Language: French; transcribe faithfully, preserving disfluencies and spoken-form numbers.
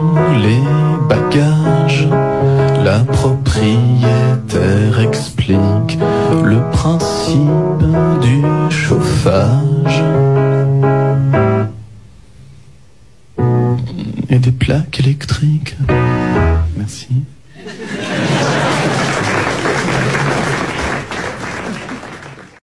les bagages, la propriétaire explique le principe du chauffage. Et des plaques électriques. Merci.